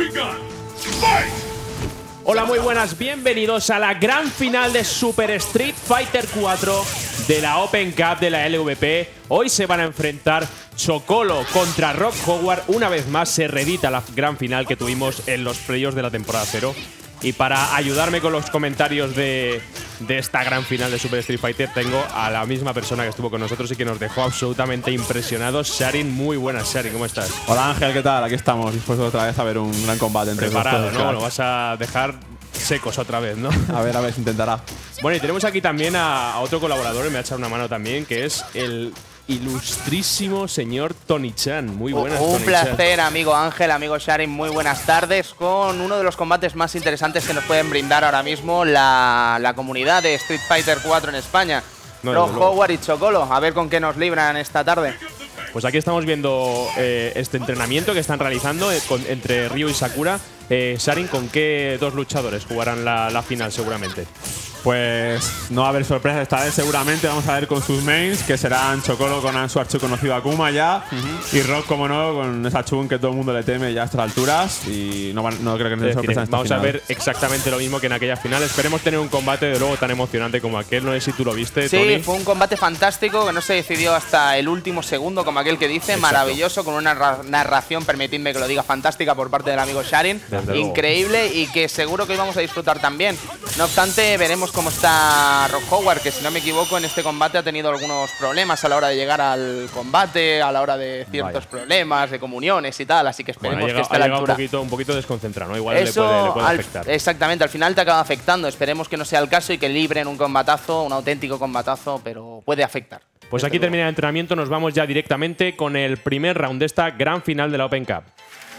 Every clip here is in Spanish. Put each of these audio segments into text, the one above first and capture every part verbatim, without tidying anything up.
Hola, muy buenas, bienvenidos a la gran final de Super Street Fighter cuatro de la Open Cup de la L V P. Hoy se van a enfrentar Chocolo contra Rock Howard. Una vez más se reedita la gran final que tuvimos en los playoffs de la temporada cero. Y para ayudarme con los comentarios de, de esta gran final de Super Street Fighter, tengo a la misma persona que estuvo con nosotros y que nos dejó absolutamente impresionados. Sharin, muy buenas. Sharin, ¿cómo estás? Hola Ángel, ¿qué tal? Aquí estamos, dispuestos otra vez a ver un gran combate entre Preparado, dos. ¿no? Lo vas a dejar secos otra vez, ¿no? A ver, a ver si intentará. Bueno, y tenemos aquí también a, a otro colaborador, y me ha echado una mano también, que es el ilustrísimo señor Tony Chan. Muy buenas, Un Tony placer, Chan. amigo Ángel, amigo Sharin, muy buenas tardes, con uno de los combates más interesantes que nos pueden brindar ahora mismo la, la comunidad de Street Fighter cuatro en España. No, Rock no, no. Howard y Chocolo, a ver con qué nos libran esta tarde. Pues aquí estamos viendo eh, este entrenamiento que están realizando eh, con, entre Ryu y Sakura. Eh, Sharin, ¿con qué dos luchadores jugarán la, la final seguramente? Pues no va a haber sorpresas esta vez, seguramente. Vamos a ver con sus mains, que serán Chocolo con su archiconocido Akuma ya, uh-huh. y Rock, como no, con esa Chun que todo el mundo le teme ya a estas alturas. Y no, van, no creo que no haya sorpresas en esta Vamos final. a ver exactamente lo mismo que en aquella final. Esperemos tener un combate de luego tan emocionante como aquel. No sé si tú lo viste, Sí, Tony. fue un combate fantástico que no se decidió hasta el último segundo, como aquel que dice. Exacto. Maravilloso, con una narración, permitidme que lo diga, fantástica por parte del amigo Sharin. Increíble, y que seguro que hoy vamos a disfrutar también. No obstante, veremos cómo está Rock Howard, que si no me equivoco en este combate ha tenido algunos problemas a la hora de llegar al combate, a la hora de ciertos Vaya. problemas, de comuniones y tal, así que esperemos bueno, que esté a la altura. Un poquito, un poquito desconcentrado, ¿no? Igual Eso, le puede, le puede al, afectar. Exactamente, al final te acaba afectando. Esperemos que no sea el caso y que libren un combatazo, un auténtico combatazo, pero puede afectar. Pues aquí termina el entrenamiento, nos vamos ya directamente con el primer round de esta gran final de la Open Cup.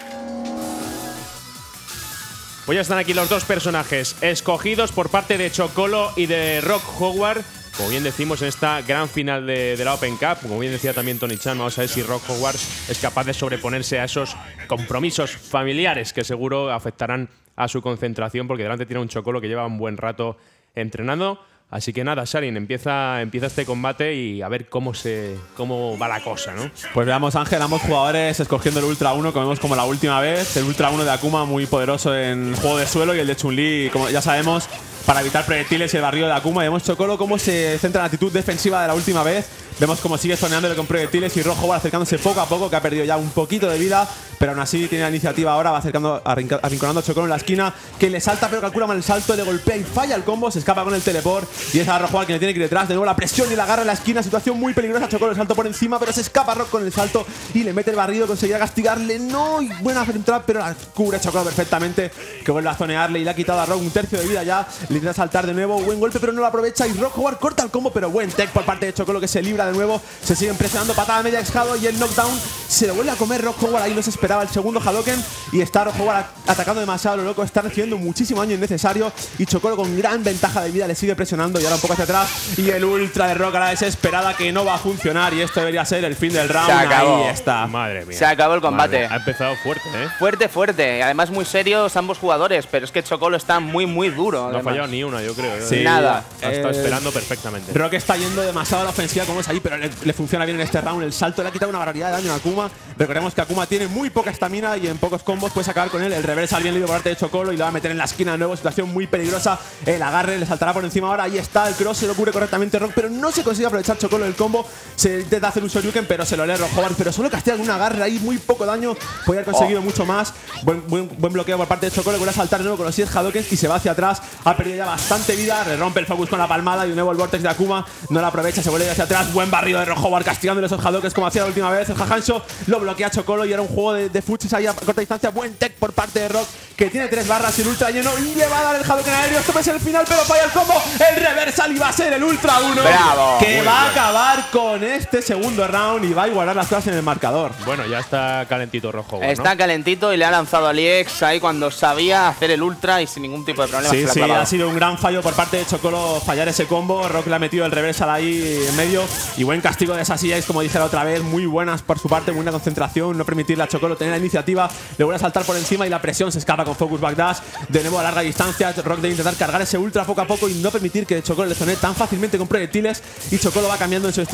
Pues ya están aquí los dos personajes escogidos por parte de Chocolo y de Rock Howard. Como bien decimos, en esta gran final de, de la Open Cup, como bien decía también Tony Chan, vamos a ver si Rock Howard es capaz de sobreponerse a esos compromisos familiares que seguro afectarán a su concentración, porque delante tiene un Chocolo que lleva un buen rato entrenando. Así que nada, Sharin, empieza, empieza este combate y a ver cómo, se, cómo va la cosa, ¿no? Pues veamos, Ángel, ambos jugadores escogiendo el Ultra uno, como vemos como la última vez. El Ultra uno de Akuma muy poderoso en juego de suelo, y el de Chun-Li, como ya sabemos, para evitar proyectiles y el barrido de Akuma. Y vemos Chocolo cómo se centra en la actitud defensiva de la última vez. Vemos cómo sigue zoneándole con proyectiles, y Rock Howard acercándose poco a poco, que ha perdido ya un poquito de vida, pero aún así tiene la iniciativa ahora, va acercando, arrinconando a Chocolo en la esquina, que le salta pero calcula mal el salto, le golpea y falla el combo, se escapa con el teleport, y es a Rock Howard quien le tiene que ir detrás. De nuevo la presión y la agarra en la esquina, situación muy peligrosa. Chocolo el salto por encima, pero se escapa Rock con el salto y le mete el barrido, conseguirá castigarle. No, y buena entrada, pero la cubre Chocolo perfectamente, que vuelve a zonearle y le ha quitado a Rock un tercio de vida ya. Le intenta saltar de nuevo, buen golpe pero no lo aprovecha, y Rock Howard corta el combo, pero buen tech por parte de Chocolo, que se libra de nuevo. Se siguen presionando, patada media exjado, y el knockdown se lo vuelve a comer Rock Howard. Ahí no se esperaba el segundo Hadoken, y está Rock Howard atacando demasiado lo loco, está recibiendo muchísimo daño innecesario, y Chocolo con gran ventaja de vida le sigue presionando, y ahora un poco hacia atrás, y el ultra de Rock a la desesperada, que no va a funcionar, y esto debería ser el fin del round. Se acabó. Ahí está. Madre mía. Se acabó el combate. Ha empezado fuerte, ¿eh? Fuerte, fuerte. Además muy serios ambos jugadores, pero es que Chocolo está muy, muy duro. No además. ha fallado ni una, yo creo. Sí, Nada. Ha estado eh, esperando perfectamente. Rock está yendo demasiado a la ofensiva como es ahí, pero le, le funciona bien en este round. El salto le ha quitado una barbaridad de daño a Akuma. Recordemos que Akuma tiene muy poca estamina y en pocos combos puedes acabar con él. El reversal bien leído por parte de Chocolo y lo va a meter en la esquina de nuevo. Situación muy peligrosa. El agarre le saltará por encima ahora. Ahí está el cross, se lo cubre correctamente Rock, pero no se consigue aprovechar Chocolo el combo. Se intenta hacer un Shoryuken, pero se lo lee Rock Howard, pero solo castiga con un agarre ahí, muy poco daño. Podría haber conseguido oh. mucho más. Buen, buen, buen bloqueo por parte de Chocolo, que vuelve a saltar de nuevo con los siete Hadokens y se va hacia atrás. Ha perdido ya bastante vida. Le rompe el focus con la palmada, y de nuevo el vortex de Akuma no la aprovecha, se vuelve hacia atrás. Buen barrido de Rock Howard castigándole esos Hadokens como hacía la última vez. El Hahansho lo bloquea Chocolo, y era un juego de, de fuchs ahí a corta distancia. Buen tech por parte de Rock, que tiene tres barras y el ultra lleno, y le va a dar el Hadoken aéreo. Esto puede ser el final, pero falla el combo. El reversal, y va a ser el ultra uno. Bravo. Que Muy va bien. a acabar con este segundo round y va a igualar las cosas en el marcador. Bueno, ya está calentito Rock Howard, Está ¿no? calentito, y le ha lanzado a Liex ahí cuando sabía hacer el ultra y sin ningún tipo de problema. Sí, se la sí, clavado. ha sido un gran fallo por parte de Chocolo fallar ese combo. Rock le ha metido el reversal ahí en medio, y buen castigo de esas sillas, como dije la otra vez. Muy buenas por su parte, buena concentración, no permitirle a Chocolo tener la iniciativa. Le vuelve a saltar por encima, y la presión se escapa con focus backdash. De nuevo a larga distancia, Rock debe intentar cargar ese ultra poco a poco y no permitir que Chocolo le zonee tan fácilmente con proyectiles. Y Chocolo va cambiando en su estilo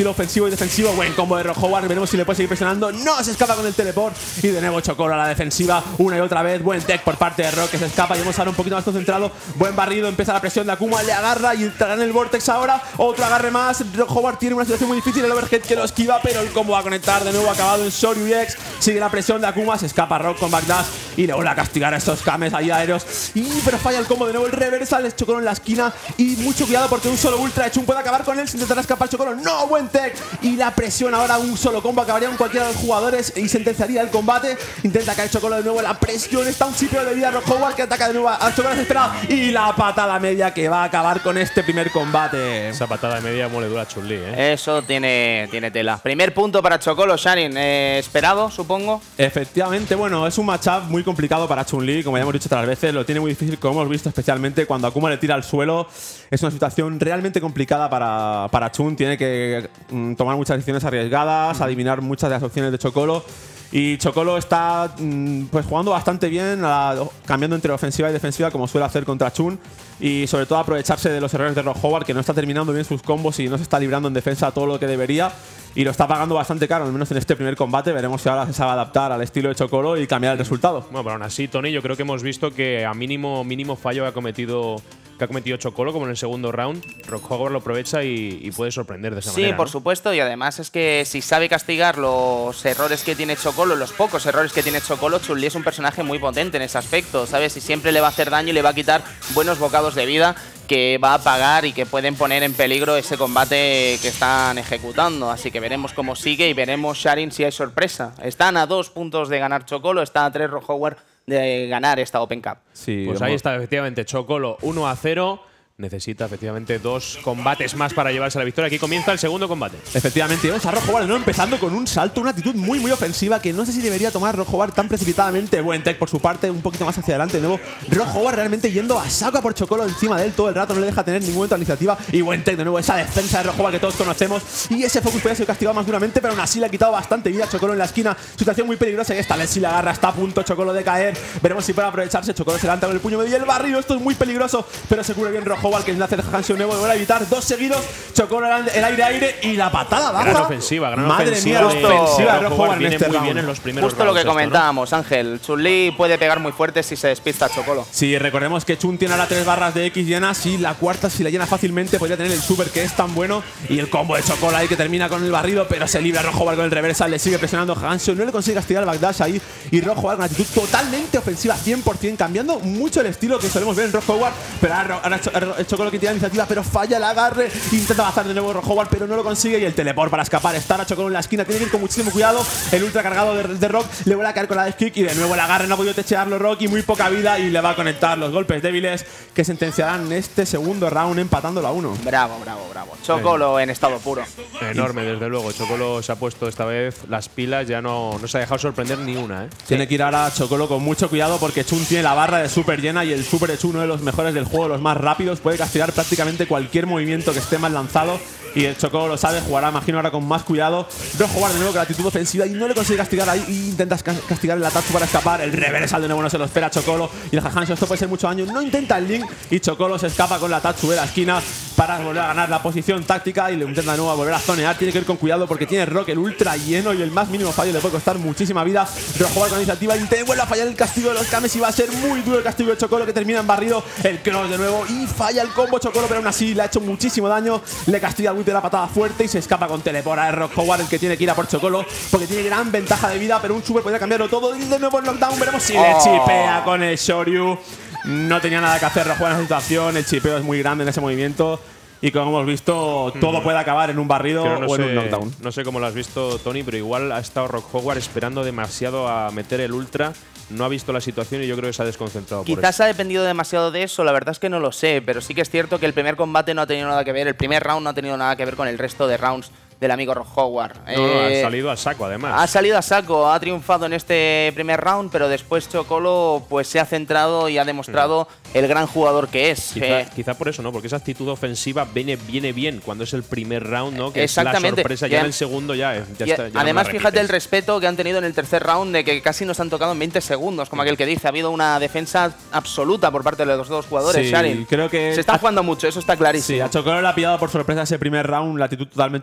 estilo ofensivo y defensivo. Buen combo de Rock Howard, veremos si le puede seguir presionando. No, se escapa con el teleport. Y de nuevo Chocolo a la defensiva, una y otra vez. Buen tech por parte de Rock, que se escapa. Y vemos ahora un poquito más concentrado. Buen barrido, empieza la presión de Akuma, le agarra y entrará en el Vortex ahora. Otro agarre más. Rock Howard tiene una situación muy difícil, el overhead que lo esquiva, pero el combo va a conectar de nuevo, acabado en Shoryu X. Sigue la presión de Akuma, se escapa Rock con backdash y le vuelve a castigar a estos Kames ahí aéreos. Y pero falla el combo de nuevo, el reversal, les Chocolo en la esquina. Y mucho cuidado porque un solo ultra de Chun puede acabar con él. Se intentará escapar Chocolo. No, buen tech. Y la presión ahora, un solo combo acabaría con cualquiera de los jugadores y sentenciaría el combate. Intenta caer Chocolo de nuevo, la presión, está un chipeo de vida Rock Howard que ataca de nuevo a Chocolo desesperado. Y la patada media que va a acabar con este primer combate. Esa patada media mole dura Chun-Li, ¿eh? Eso tiene, tiene tela. Primer punto para Chocolo, Sharin. Eh, esperado, supongo. Efectivamente, bueno, es un matchup muy complicado para Chun-Li, como ya hemos dicho otras veces. Lo tiene muy difícil, como hemos visto, especialmente cuando Akuma le tira al suelo. Es una situación realmente complicada para, para Chun. Tiene que mm, tomar muchas decisiones arriesgadas, adivinar muchas de las opciones de Chocolo. Y Chocolo está mmm, pues jugando bastante bien, a, cambiando entre ofensiva y defensiva como suele hacer contra Chun. Y sobre todo aprovecharse de los errores de Rock Howard, que no está terminando bien sus combos y no se está librando en defensa todo lo que debería. Y lo está pagando bastante caro, al menos en este primer combate. Veremos si ahora se sabe adaptar al estilo de Chocolo y cambiar el resultado. Bueno, pero aún así, Tony, yo creo que hemos visto que a mínimo, mínimo fallo que ha cometido que ha cometido Chocolo, como en el segundo round, Rock Howard lo aprovecha y, y puede sorprender de esa sí, manera. Sí, por ¿no? supuesto, y además es que si sabe castigar los errores que tiene Chocolo, los pocos errores que tiene Chocolo, Chun-Li es un personaje muy potente en ese aspecto, ¿sabes? Y siempre le va a hacer daño y le va a quitar buenos bocados de vida que va a pagar y que pueden poner en peligro ese combate que están ejecutando. Así que veremos cómo sigue y veremos, Sharin, si hay sorpresa. Están a dos puntos de ganar Chocolo, está a tres Rock Howard de ganar esta Open Cup. Sí, pues ahí está, efectivamente, Chocolo uno a cero. Necesita efectivamente dos combates más para llevarse la victoria. Aquí comienza el segundo combate. Efectivamente, vamos a Rock Howard ¿no? empezando con un salto, una actitud muy muy ofensiva que no sé si debería tomar Rock Howard tan precipitadamente. Buen tech por su parte, un poquito más hacia adelante de nuevo. Rock Howard realmente yendo a saco por Chocolo encima de él todo el rato, no le deja tener ningún momento de iniciativa. Y buen tech de nuevo, esa defensa de Rock Howard que todos conocemos. Y ese focus podría ser castigado más duramente, pero aún así le ha quitado bastante vida a Chocolo en la esquina. Situación muy peligrosa y esta vez si la agarra, está a punto Chocolo de caer. Veremos si puede aprovecharse. Chocolo se levanta con el puño medio y el barrido. Esto es muy peligroso, pero se cubre bien Rock Howard, que le hace el nuevo de evitar dos seguidos. Chocolo el aire aire y la patada baja. Gran ofensiva, gran Madre ofensiva. Madre mía, la ofensiva de Rock Howard viene en este muy round. bien en los primeros Justo lo que rounds comentábamos, esto, ¿no? Ángel. Chun-Li puede pegar muy fuerte si se despista a Chocolo. Sí, recordemos que Chun tiene ahora tres barras de X llenas y la cuarta, si la llena fácilmente, podría tener el super que es tan bueno. Y el combo de Chocolo ahí que termina con el barrido, pero se libra Rock Howard con el reversal. Le sigue presionando Hansho, no le consigue castigar el backdash ahí. Y Rock Howard con una actitud totalmente ofensiva, cien por cien, cambiando mucho el estilo que solemos ver en Rock Howard. Pero ahora, ahora el Chocolo que tiene la iniciativa, pero falla la agarre, intenta avanzar de nuevo Rock Howard, pero no lo consigue. Y el teleport para escapar. Está Chocolo en la esquina, tiene que ir con muchísimo cuidado. El ultra cargado de, de Rock le vuelve a caer con la death kick y de nuevo el agarre no ha podido techearlo Rock y muy poca vida y le va a conectar los golpes débiles que sentenciarán este segundo round empatándolo a uno. Bravo, bravo, bravo. Chocolo en estado puro. Enorme, desde luego. Chocolo se ha puesto esta vez las pilas, ya no, no se ha dejado sorprender ni una, ¿eh? Tiene que ir ahora Chocolo con mucho cuidado porque Chun tiene la barra de super llena y el super de Chun, uno de los mejores del juego, los más rápidos, puede castigar prácticamente cualquier movimiento que esté mal lanzado. Y el Chocolo lo sabe, jugará, imagino, ahora con más cuidado. Rock Howard de nuevo con la actitud ofensiva y no le consigue castigar ahí. Y intentas castigar el ataque para escapar. El reversal de nuevo no se lo espera Chocolo. Y el Hahansho, esto puede ser mucho daño. No intenta el link y Chocolo se escapa con la Tatsu de la esquina para volver a ganar la posición táctica. Y le intenta de nuevo a volver a zonear. Tiene que ir con cuidado porque tiene Rock el ultra lleno y el más mínimo fallo le puede costar muchísima vida. Rock Howard con iniciativa y te vuelve a fallar el castigo de los Kames y va a ser muy duro el castigo de Chocolo que termina en barrido. El cross de nuevo y falla el combo Chocolo, pero aún así le ha hecho muchísimo daño. Le castiga el whip de la patada fuerte y se escapa con telepora de Rock Howard, el que tiene que ir a por Chocolo porque tiene gran ventaja de vida, pero un super podría cambiarlo todo. Y de nuevo el knockdown, veremos si oh. le chipea con el Shoryu. No tenía nada que hacer Rock Howard en esa situación, el chipeo es muy grande en ese movimiento. Y como hemos visto, todo puede acabar en un barrido no o en sé, un knockdown. No sé cómo lo has visto, Tony, pero igual ha estado Rock Howard esperando demasiado a meter el ultra. No ha visto la situación y yo creo que se ha desconcentrado. Quizás por ha dependido demasiado de eso, la verdad es que no lo sé, pero sí que es cierto que el primer combate no ha tenido nada que ver, el primer round no ha tenido nada que ver con el resto de rounds del amigo Rock Howard. No, no, eh, ha salido a saco, además. Ha salido a saco, ha triunfado en este primer round, pero después Chocolo pues se ha centrado y ha demostrado mm. el gran jugador que es. Quizá, eh, quizá por eso, ¿no? Porque esa actitud ofensiva viene, viene bien cuando es el primer round, ¿no? Que Exactamente. es la sorpresa. Ya, ya en el segundo ya, ya y está. Ya además, no fíjate el respeto que han tenido en el tercer round, de que casi nos han tocado en veinte segundos, como aquel que dice. Ha habido una defensa absoluta por parte de los dos jugadores, Sí, Sharin. creo que se están jugando mucho, eso está clarísimo. Sí, a Chocolo le ha pillado por sorpresa ese primer round, la actitud totalmente ofensiva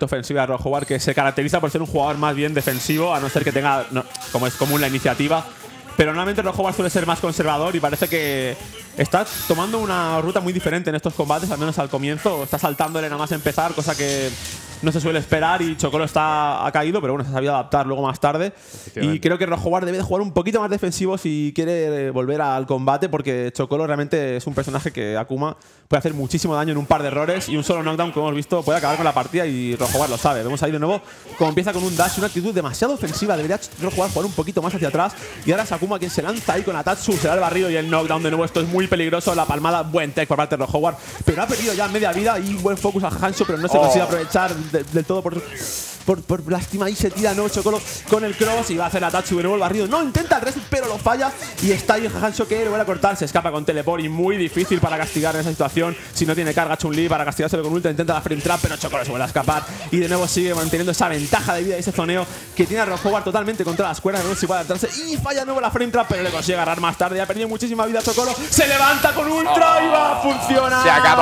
de Rock Howard, que se caracteriza por ser un jugador más bien defensivo, a no ser que tenga, no, como es común, la iniciativa. Pero normalmente Rock Howard suele ser más conservador y parece que está tomando una ruta muy diferente en estos combates, al menos al comienzo. Está saltándole nada más empezar, cosa que no se suele esperar, y Chocolo está, ha caído, pero bueno, se ha sabido adaptar luego más tarde. Y creo que Rock Howard debe de jugar un poquito más defensivo si quiere volver al combate, porque Chocolo realmente es un personaje que Akuma puede hacer muchísimo daño en un par de errores, y un solo knockdown, como hemos visto, puede acabar con la partida, y Rock Howard lo sabe. Vemos ahí de nuevo como empieza con un dash, una actitud demasiado ofensiva. Debería Rock Howard jugar un poquito más hacia atrás, y ahora es Akuma quien se lanza ahí con Atatsu, se da el barrido y el knockdown de nuevo. Esto es muy peligroso, la palmada, buen tech por parte de Rock Howard, pero ha perdido ya media vida, y buen focus a Hanzo, pero no se oh. consigue aprovechar de, del todo por… Por, por lástima, ahí se tira de nuevo Chocolo con el cross y va a hacer Atatsu de nuevo el barrido. No, intenta el reset, pero lo falla. Y está ahí Hanzo que lo vuelve a cortar. Se escapa con teleport y muy difícil para castigar en esa situación. Si no tiene carga Chun-Li para castigárselo con ultra, intenta la frame trap, pero Chocolo se vuelve a escapar. Y de nuevo sigue manteniendo esa ventaja de vida y ese zoneo que tiene a Rock Howard totalmente contra las cuerdas. No sé si puede adaptarse. Y falla de nuevo la frame trap, pero le consigue agarrar más tarde. Ya ha perdido muchísima vida Chocolo. Se levanta con ultra oh, y va a funcionar. Se acabó.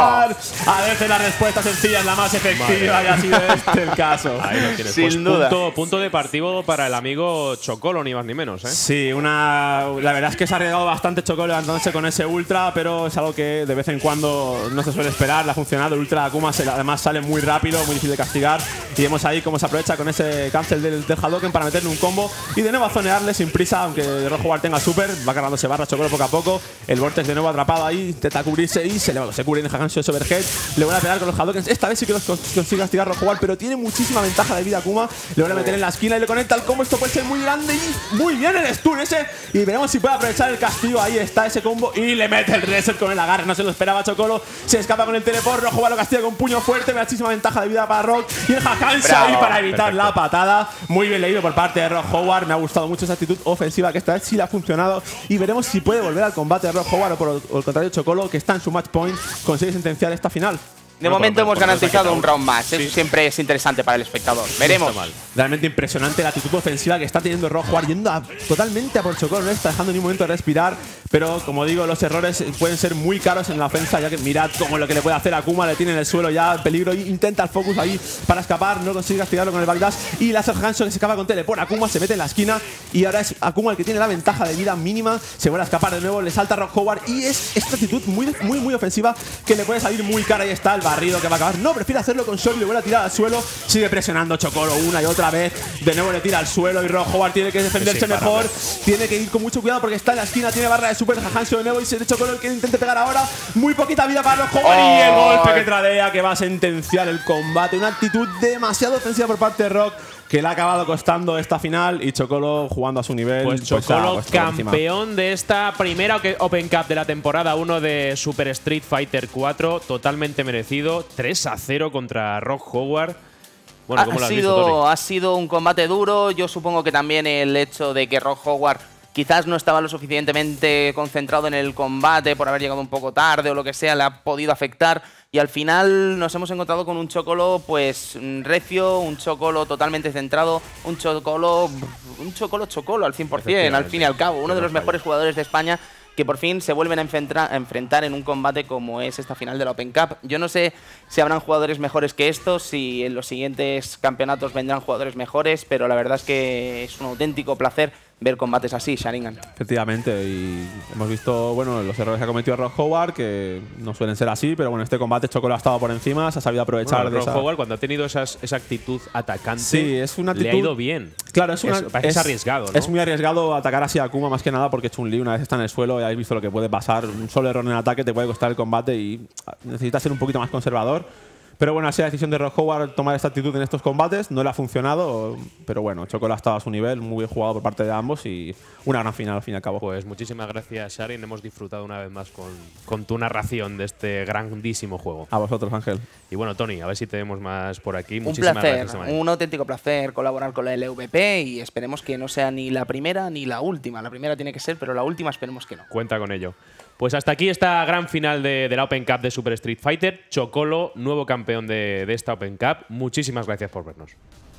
A veces la respuesta sencilla es la más efectiva, y ha sido este el caso. Ahí lo tienes. Sin pues duda. Punto, punto de partido para el amigo Chocolo, ni más ni menos, ¿eh? Sí, una, la verdad es que se ha arriesgado bastante Chocolo levantándose con ese ultra, pero es algo que de vez en cuando no se suele esperar. Le ha funcionado. El ultra de Akuma se, además sale muy rápido, muy difícil de castigar. Y vemos ahí cómo se aprovecha con ese cancel del, del Hadouken para meterle un combo. Y de nuevo a zonearle sin prisa, aunque Rock Howard tenga super. Va cargándose barra Chocolo poco a poco. El Vortex de nuevo atrapado ahí, intenta cubrirse y se, le, se cubre en Haganshou ese overhead. Le van a pegar con los Hadoukens. Esta vez sí que los consigue castigar Rock Howard, pero tiene muchísima ventaja de vida Akuma. Le van a meter en la esquina y le conecta el combo. Esto puede ser muy grande y muy bien el stun ese. Y veremos si puede aprovechar el castigo. Ahí está ese combo y le mete el reset con el agarre. No se lo esperaba Chocolo. Se escapa con el teleport. Rock Howard lo castiga con puño fuerte. Muchísima ventaja de vida para Rock. Y el Haganshou ahí para evitar Perfecto. la patada. Muy bien leído por parte de Rock Howard. Me ha gustado mucho esa actitud ofensiva, que esta vez sí le ha funcionado. Y veremos si puede volver al combate de Rock Howard, o por el contrario Chocolo, que está en su match point, consigue sentenciar esta final. De no, momento hemos garantizado un round más. Sí. Eso siempre es interesante para el espectador. Veremos. No Realmente impresionante la actitud ofensiva que está teniendo Rock Howard, yendo a, totalmente a por Chocolo. No está dejando ni un momento de respirar. Pero, como digo, los errores pueden ser muy caros en la ofensa, ya que mirad cómo lo que le puede hacer a Akuma. Le tiene en el suelo ya en peligro. Y intenta el focus ahí para escapar. No consigue castigarlo con el backdash. Y la Haganshou que se escapa con teleport. Akuma se mete en la esquina. Y ahora es Akuma el que tiene la ventaja de vida mínima. Se vuelve a escapar de nuevo. Le salta a Rock Howard. Y es esta actitud muy, muy, muy ofensiva que le puede salir muy cara. Ahí está el barrido que va a acabar. No, prefiere hacerlo con Short y le vuelve a tirar al suelo. Sigue presionando Chocolo una y otra vez. De nuevo le tira al suelo y Rock Howard tiene que defenderse sí, mejor. Tiene que ir con mucho cuidado porque está en la esquina. Tiene barra de super. Haganshou de nuevo y se Chocolo el que intente pegar ahora. Muy poquita vida para Rock Howard. Oh. Y el golpe que tradea, que va a sentenciar el combate. Una actitud demasiado ofensiva por parte de Rock, que le ha acabado costando esta final, y Chocolo jugando a su nivel. Pues Chocolo, pues, campeón de esta primera Open Cup de la temporada uno de Super Street Fighter cuatro, totalmente merecido. tres a cero contra Rock Howard. Bueno, ¿cómo ha, lo has sido, visto, Tony? ha sido un combate duro. Yo supongo que también el hecho de que Rock Howard quizás no estaba lo suficientemente concentrado en el combate por haber llegado un poco tarde o lo que sea, le ha podido afectar. Y al final nos hemos encontrado con un Chocolo pues recio, un Chocolo totalmente centrado, un Chocolo un Chocolo Chocolo al cien por cien, al fin y al cabo. Uno de los mejores jugadores de España que por fin se vuelven a enfrentar, a enfrentar en un combate como es esta final de la Open Cup. Yo no sé si habrán jugadores mejores que estos, si en los siguientes campeonatos vendrán jugadores mejores, pero la verdad es que es un auténtico placer ver combates así, Sharingan. Efectivamente, y hemos visto bueno los errores que ha cometido Rock Howard, que no suelen ser así, pero bueno, este combate Chocolo ha estado por encima, se ha sabido aprovechar bueno, de Rock esa… Howard, cuando ha tenido esas, esa actitud atacante, sí, es una actitud… le ha ido bien. Claro, es, una, es, es, es arriesgado, ¿no? Es muy arriesgado atacar así a Akuma, más que nada porque Chun-Li una vez está en el suelo, ya habéis visto lo que puede pasar. Un solo error en el ataque te puede costar el combate y necesita ser un poquito más conservador. Pero bueno, ha sido la decisión de Rock Howard tomar esta actitud en estos combates. No le ha funcionado, pero bueno, Chocolo ha estado a su nivel, muy bien jugado por parte de ambos y una gran final al fin y al cabo. Pues muchísimas gracias, Sharin. Hemos disfrutado una vez más con, con tu narración de este grandísimo juego. A vosotros, Ángel. Y bueno, Tony, a ver si te vemos más por aquí. Un Muchísimas placer, gracias, un auténtico placer colaborar con la L V P y esperemos que no sea ni la primera ni la última. La primera tiene que ser, pero la última esperemos que no. Cuenta con ello. Pues hasta aquí esta gran final de, de la Open Cup de Super Street Fighter. Chocolo, nuevo campeón de, de esta Open Cup. Muchísimas gracias por vernos.